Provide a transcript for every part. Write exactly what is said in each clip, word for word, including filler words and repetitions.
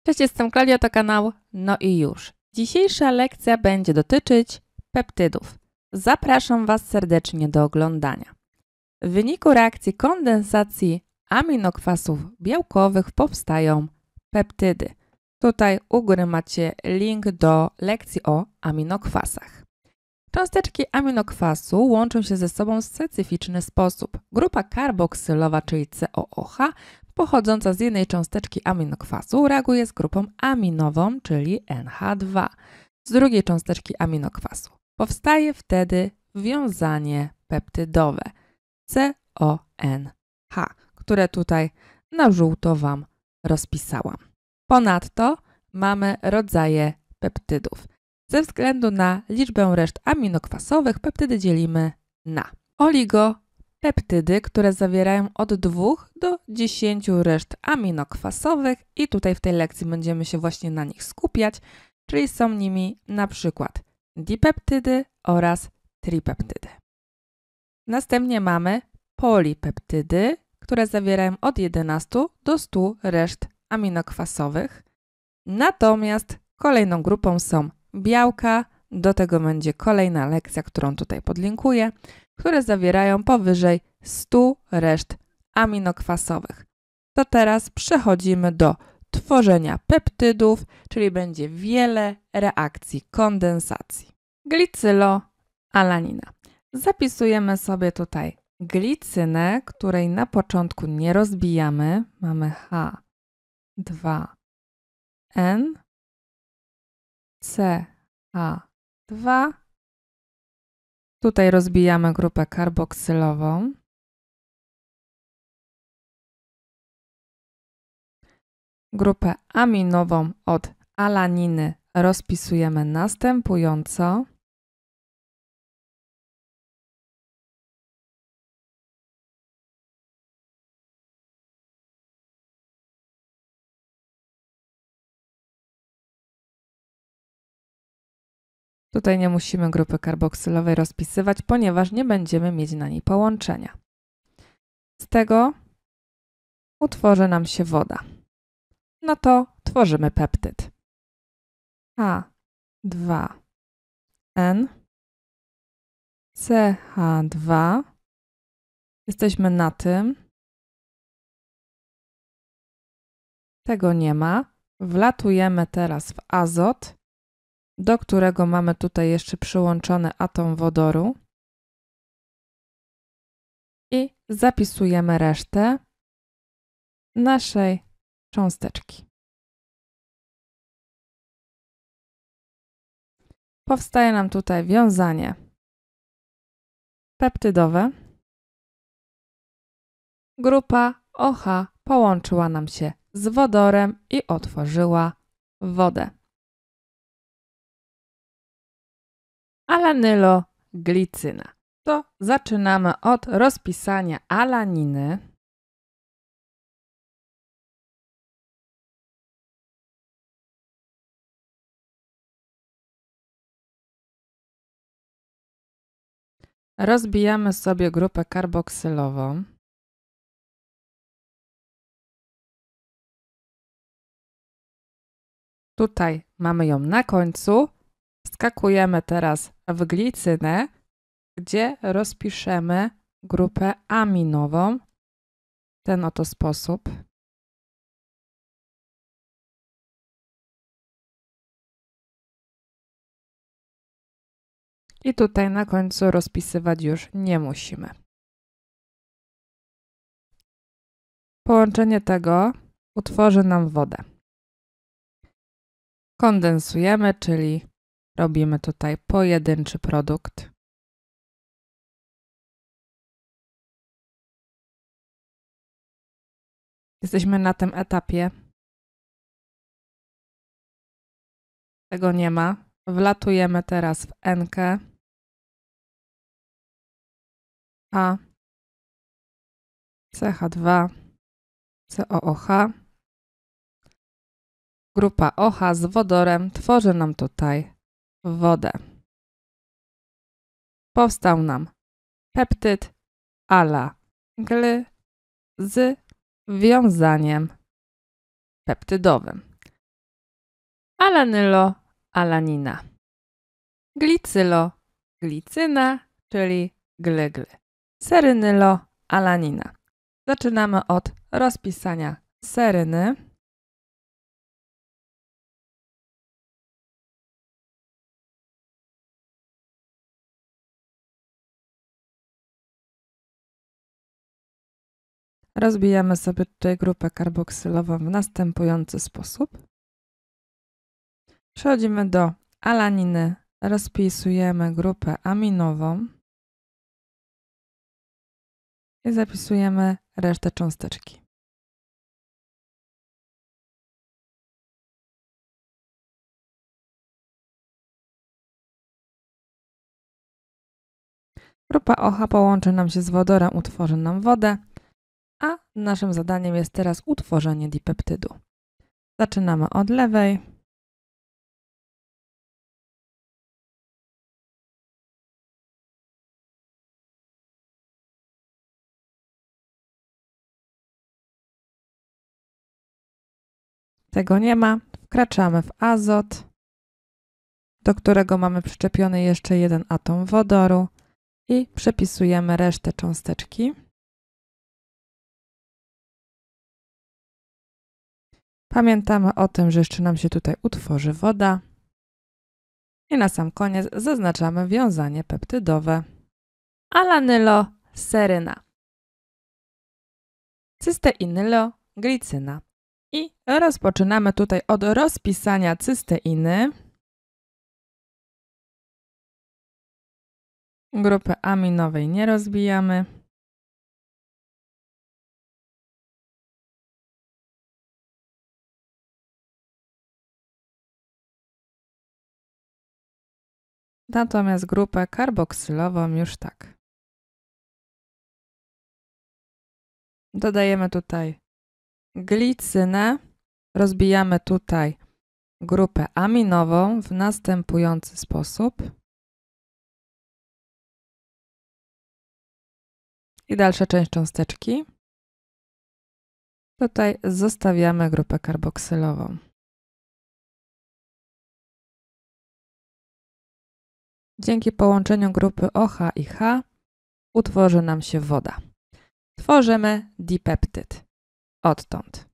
Cześć, jestem Klaudia, to kanał No i już. Dzisiejsza lekcja będzie dotyczyć peptydów. Zapraszam Was serdecznie do oglądania. W wyniku reakcji kondensacji aminokwasów białkowych powstają peptydy. Tutaj u góry macie link do lekcji o aminokwasach. Cząsteczki aminokwasu łączą się ze sobą w specyficzny sposób. Grupa karboksylowa, czyli C O O H, pochodząca z jednej cząsteczki aminokwasu, reaguje z grupą aminową, czyli N H dwa, z drugiej cząsteczki aminokwasu. Powstaje wtedy wiązanie peptydowe C O N H, które tutaj na żółto Wam rozpisałam. Ponadto mamy rodzaje peptydów. Ze względu na liczbę reszt aminokwasowych peptydy dzielimy na oligopeptydy, które zawierają od dwóch do dziesięciu reszt aminokwasowych i tutaj w tej lekcji będziemy się właśnie na nich skupiać, czyli są nimi na przykład dipeptydy oraz tripeptydy. Następnie mamy polipeptydy, które zawierają od jedenastu do stu reszt aminokwasowych. Natomiast kolejną grupą są białka, do tego będzie kolejna lekcja, którą tutaj podlinkuję, które zawierają powyżej stu reszt aminokwasowych. To teraz przechodzimy do tworzenia peptydów, czyli będzie wiele reakcji kondensacji. Glicyloalanina. Zapisujemy sobie tutaj glicynę, której na początku nie rozbijamy. Mamy H dwa N, C H dwa. Tutaj rozbijamy grupę karboksylową. Grupę aminową od alaniny rozpisujemy następująco. Tutaj nie musimy grupy karboksylowej rozpisywać, ponieważ nie będziemy mieć na niej połączenia. Z tego utworzy nam się woda. No to tworzymy peptyd. H dwa N, C H dwa. Jesteśmy na tym. Tego nie ma. Wlatujemy teraz w azot, do którego mamy tutaj jeszcze przyłączony atom wodoru i zapisujemy resztę naszej cząsteczki. Powstaje nam tutaj wiązanie peptydowe. Grupa O H połączyła nam się z wodorem i otworzyła wodę. Alanyloglicyna. To zaczynamy od rozpisania alaniny. Rozbijamy sobie grupę karboksylową. Tutaj mamy ją na końcu. Wskakujemy teraz w glicynę, gdzie rozpiszemy grupę aminową w ten oto sposób. I tutaj na końcu rozpisywać już nie musimy. Połączenie tego utworzy nam wodę. Kondensujemy, czyli robimy tutaj pojedynczy produkt. Jesteśmy na tym etapie. Tego nie ma. Wlatujemy teraz w N-kę. A, C H dwa, C O O H. Grupa O H z wodorem tworzy nam tutaj wodę. Powstał nam peptyd ala-gly z wiązaniem peptydowym. alanylo-alanina. Glicylo-glicyna, czyli gly-gly. Serynylo-alanina. Zaczynamy od rozpisania seryny. Rozbijamy sobie tutaj grupę karboksylową w następujący sposób. Przechodzimy do alaniny, rozpisujemy grupę aminową i zapisujemy resztę cząsteczki. Grupa OH połączy nam się z wodorem, utworzy nam wodę, a naszym zadaniem jest teraz utworzenie dipeptydu. Zaczynamy od lewej. Tego nie ma. Wkraczamy w azot, do którego mamy przyczepiony jeszcze jeden atom wodoru i przepisujemy resztę cząsteczki. Pamiętamy o tym, że jeszcze nam się tutaj utworzy woda. I na sam koniec zaznaczamy wiązanie peptydowe. Alanylo-seryna. Cysteinylo-glicyna. I rozpoczynamy tutaj od rozpisania cysteiny. Grupy aminowej nie rozbijamy. Natomiast grupę karboksylową już tak. Dodajemy tutaj glicynę. Rozbijamy tutaj grupę aminową w następujący sposób. I dalsza część cząsteczki. Tutaj zostawiamy grupę karboksylową. Dzięki połączeniu grupy OH i H utworzy nam się woda. Tworzymy dipeptyd. Odtąd.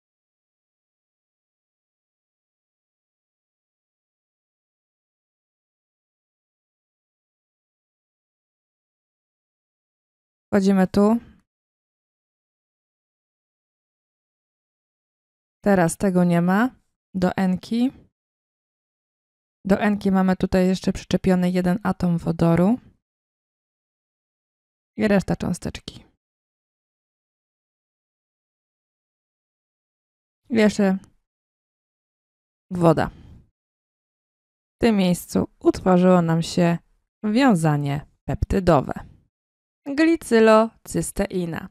Wchodzimy tu. Teraz tego nie ma. Do enki. Do enki mamy tutaj jeszcze przyczepiony jeden atom wodoru i reszta cząsteczki. I jeszcze woda. W tym miejscu utworzyło nam się wiązanie peptydowe. Glicylocysteina.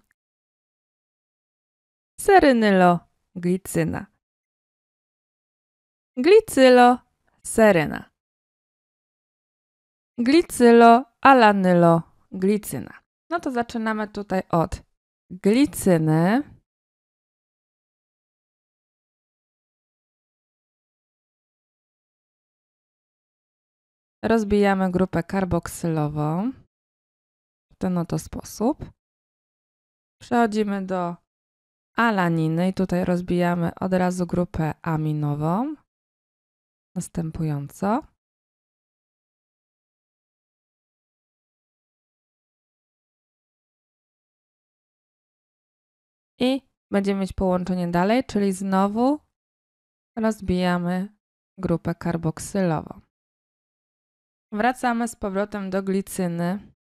Serynyloglicyna. Glicyloseryna. Glicyloalanyloglicyna. No to zaczynamy tutaj od glicyny. Rozbijamy grupę karboksylową w ten oto sposób. Przechodzimy do alaniny i tutaj rozbijamy od razu grupę aminową. Następująco. I będziemy mieć połączenie dalej, czyli znowu rozbijamy grupę karboksylową. Wracamy z powrotem do glicyny.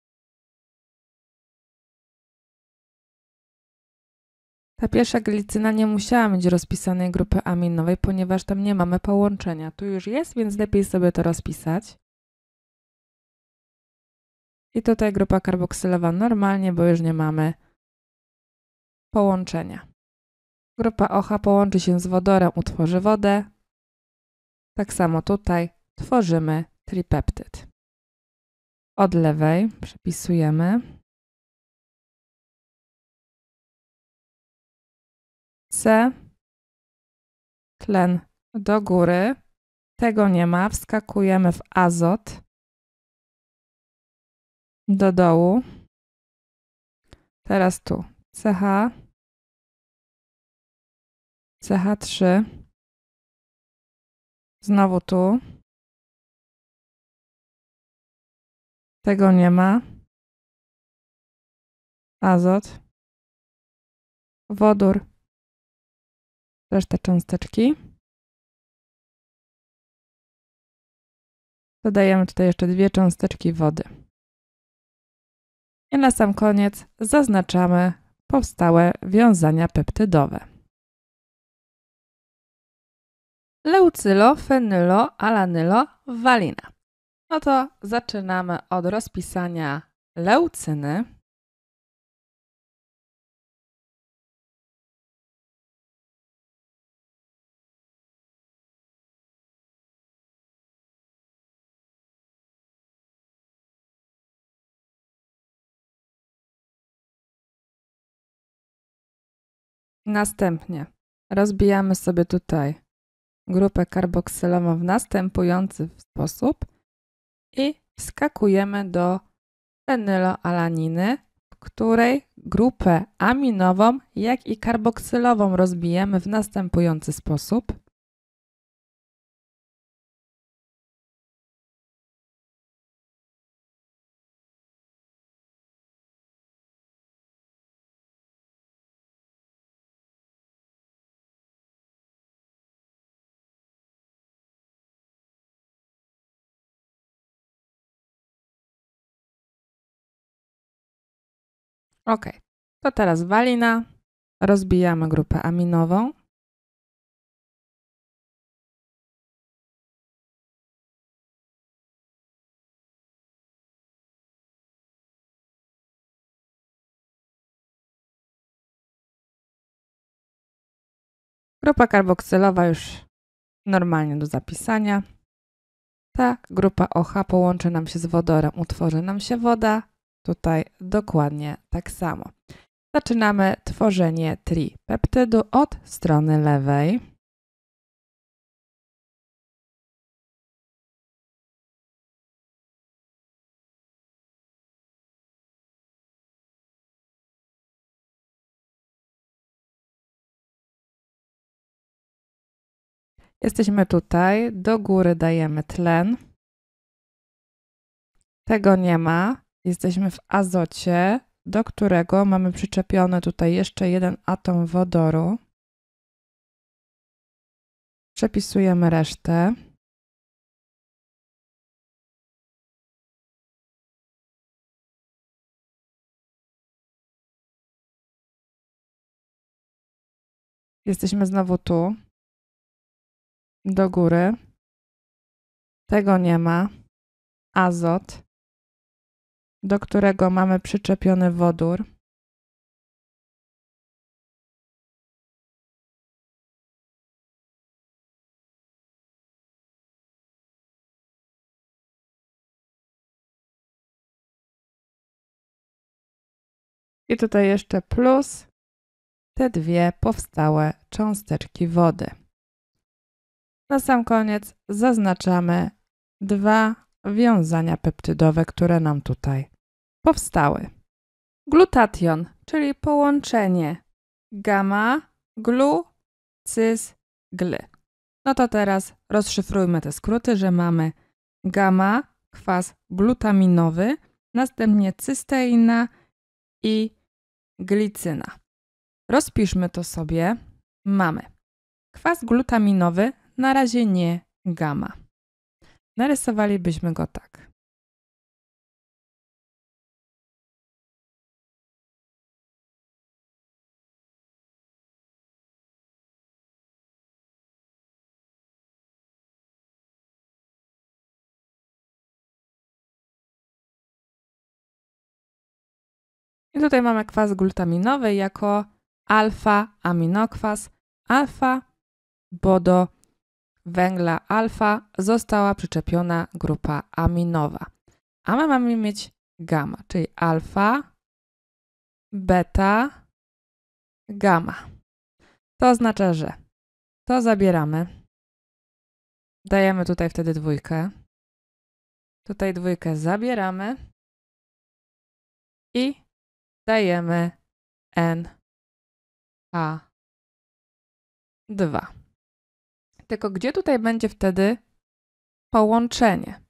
Ta pierwsza glicyna nie musiała mieć rozpisanej grupy aminowej, ponieważ tam nie mamy połączenia. Tu już jest, więc lepiej sobie to rozpisać. I tutaj grupa karboksylowa normalnie, bo już nie mamy połączenia. Grupa OH połączy się z wodorem, utworzy wodę. Tak samo tutaj tworzymy tripeptyd. Od lewej przepisujemy C, tlen do góry, Tego nie ma. Wskakujemy w azot. Do dołu. Teraz tu C H. C H trzy. Znowu tu. Tego nie ma. Azot. Wodór. Resztę cząsteczki. Dodajemy tutaj jeszcze dwie cząsteczki wody. I na sam koniec zaznaczamy powstałe wiązania peptydowe. Leucylo, fenylo, alanylo, walina. No to zaczynamy od rozpisania leucyny. Następnie rozbijamy sobie tutaj grupę karboksylową w następujący sposób i wskakujemy do fenyloalaniny, w której grupę aminową, jak i karboksylową rozbijemy w następujący sposób. Ok, to teraz walina. Rozbijamy grupę aminową. Grupa karboksylowa już normalnie do zapisania. Ta grupa O H połączy nam się z wodorem, utworzy nam się woda. Tutaj dokładnie tak samo. Zaczynamy tworzenie tripeptydu od strony lewej. Jesteśmy tutaj, do góry dajemy tlen. Tego nie ma. Jesteśmy w azocie, do którego mamy przyczepiony tutaj jeszcze jeden atom wodoru. Przepisujemy resztę. Jesteśmy znowu tu, do góry. Tego nie ma. Azot, do którego mamy przyczepiony wodór. I tutaj jeszcze plus te dwie powstałe cząsteczki wody. Na sam koniec zaznaczamy dwa wiązania peptydowe, które nam tutaj powstały. Glutation, czyli połączenie gamma, glu, cys, gly. No to teraz rozszyfrujmy te skróty, że mamy gamma, kwas glutaminowy, następnie cysteina i glicyna. Rozpiszmy to sobie. Mamy kwas glutaminowy, na razie nie gamma. Narysowalibyśmy go tak. I tutaj mamy kwas glutaminowy jako alfa-aminokwas. Alfa, bo do węgla alfa została przyczepiona grupa aminowa. A my mamy mieć gamma, czyli alfa, beta, gamma. To oznacza, że to zabieramy Dajemy tutaj wtedy dwójkę. Tutaj dwójkę zabieramy i dajemy N H dwa. Tylko gdzie tutaj będzie wtedy połączenie?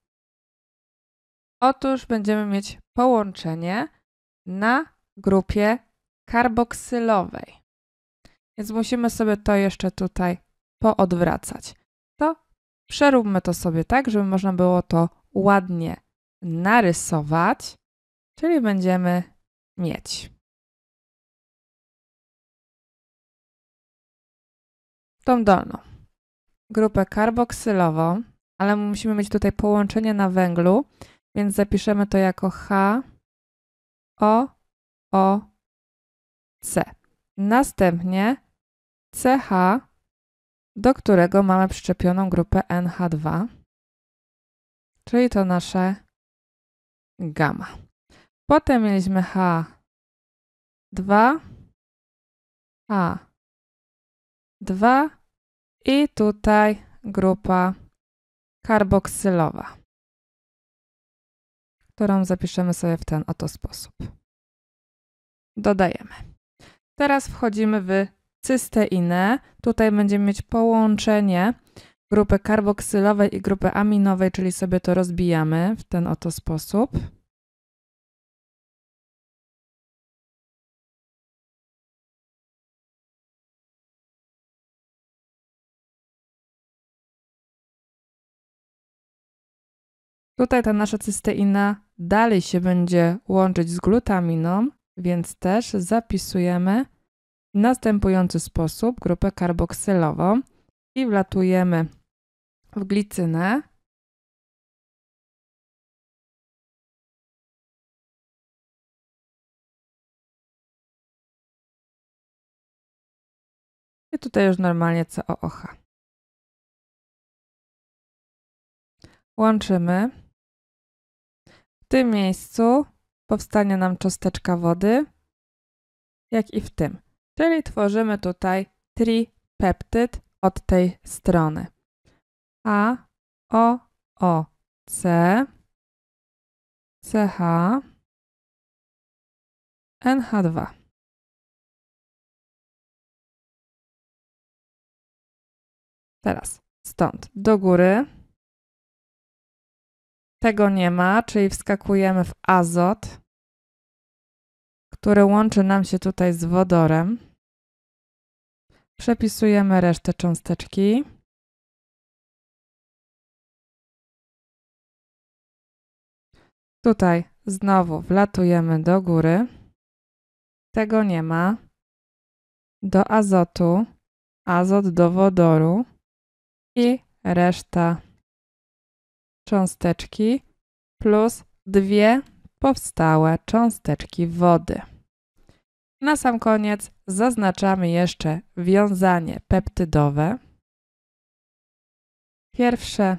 Otóż będziemy mieć połączenie na grupie karboksylowej. Więc musimy sobie to jeszcze tutaj poodwracać. To przeróbmy to sobie tak, żeby można było to ładnie narysować, czyli będziemy mieć tą dolną grupę karboksylową, ale musimy mieć tutaj połączenie na węglu, więc zapiszemy to jako H O O C. Następnie C H, do którego mamy przyczepioną grupę N H dwa, czyli to nasze gamma. Potem mieliśmy H dwa, H dwa i tutaj grupa karboksylowa, którą zapiszemy sobie w ten oto sposób. Dodajemy. Teraz wchodzimy w cysteinę. Tutaj będziemy mieć połączenie grupy karboksylowej i grupy aminowej, czyli sobie to rozbijamy w ten oto sposób. Tutaj ta nasza cysteina dalej się będzie łączyć z glutaminą, więc też zapisujemy w następujący sposób grupę karboksylową i wlatujemy w glicynę. I tutaj już normalnie C O O H. Łączymy. W tym miejscu powstanie nam cząsteczka wody, jak i w tym. Czyli tworzymy tutaj tripeptyd od tej strony. A, O, O, C, C H, N H dwa. Teraz stąd do góry. Tego nie ma, czyli wskakujemy w azot, który łączy nam się tutaj z wodorem. Przepisujemy resztę cząsteczki. Tutaj znowu wlatujemy do góry. Tego nie ma. Do azotu, azot do wodoru i reszta cząsteczki plus dwie powstałe cząsteczki wody. Na sam koniec zaznaczamy jeszcze wiązanie peptydowe. Pierwsze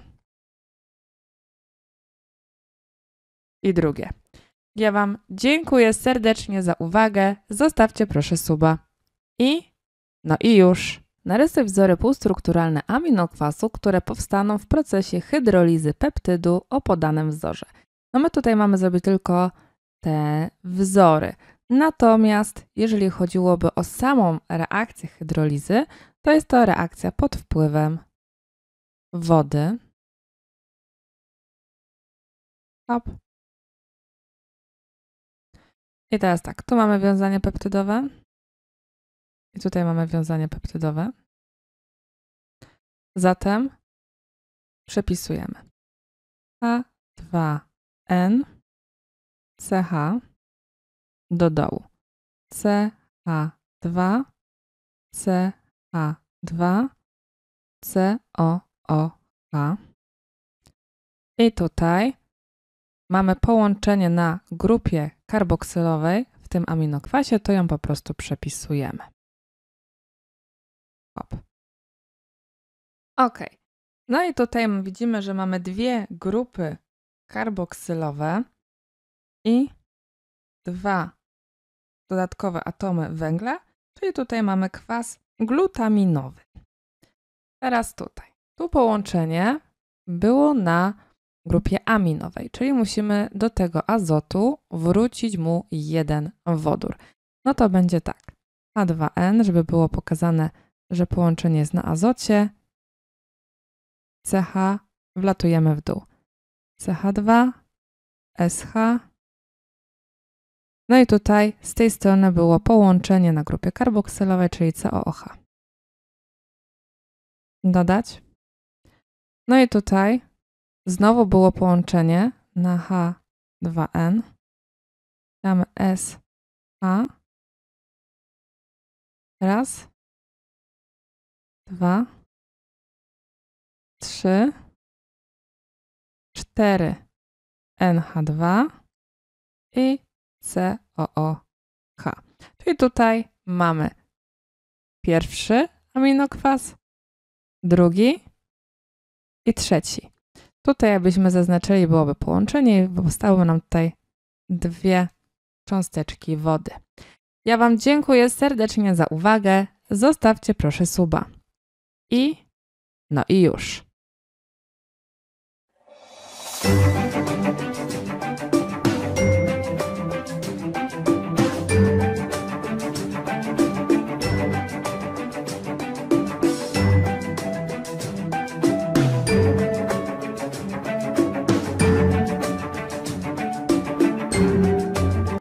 i drugie. Ja Wam dziękuję serdecznie za uwagę. Zostawcie proszę suba. I no i już. Narysuj wzory półstrukturalne aminokwasu, które powstaną w procesie hydrolizy peptydu o podanym wzorze. No my tutaj mamy zrobić tylko te wzory. Natomiast jeżeli chodziłoby o samą reakcję hydrolizy, to jest to reakcja pod wpływem wody. Hop. I teraz tak, tu mamy wiązanie peptydowe i tutaj mamy wiązanie peptydowe. Zatem przepisujemy H dwa N C H do dołu C H dwa C H dwa C O O H i tutaj mamy połączenie na grupie karboksylowej w tym aminokwasie, to ją po prostu przepisujemy. Hop. Ok. No i tutaj widzimy, że mamy dwie grupy karboksylowe i dwa dodatkowe atomy węgla, czyli tutaj mamy kwas glutaminowy. Teraz tutaj. Tu połączenie było na grupie aminowej, czyli musimy do tego azotu wrócić mu jeden wodór. No to będzie tak. H dwa N, żeby było pokazane, że połączenie jest na azocie. C H wlatujemy w dół. C H dwa, S H. No i tutaj z tej strony było połączenie na grupie karboksylowej, czyli C O O H. Dodać. No i tutaj znowu było połączenie na H dwa N. Mamy S H. Raz, dwa, trzy, cztery N H dwa i C O O H. Czyli tutaj mamy pierwszy aminokwas, drugi i trzeci. Tutaj jakbyśmy zaznaczyli, byłoby połączenie i powstały nam tutaj dwie cząsteczki wody. Ja Wam dziękuję serdecznie za uwagę. Zostawcie proszę suba. I no i już.